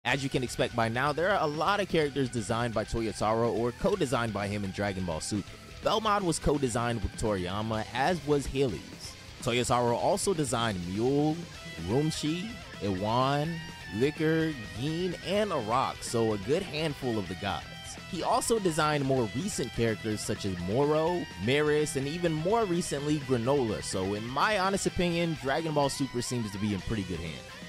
As you can expect by now, there are a lot of characters designed by Toyotarou or co-designed by him in Dragon Ball Super. Belmod was co-designed with Toriyama, as was Helios. Toyotarou also designed Mule, Rumshi, Iwan, Liquor, Gin, and Arak, so a good handful of the gods. He also designed more recent characters such as Moro, Maris, and even more recently Granola, so in my honest opinion, Dragon Ball Super seems to be in pretty good hands.